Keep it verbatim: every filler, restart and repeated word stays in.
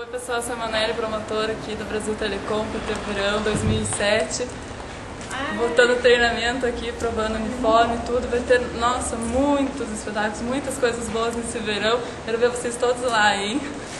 pessoal, eu sou a Emanuele, promotora aqui do Brasil Telecom, P T Verão dois mil e sete. Voltando treinamento aqui, provando uniforme e tudo. Vai ter, nossa, muitos espetáculos, muitas coisas boas nesse verão. Quero ver vocês todos lá, hein?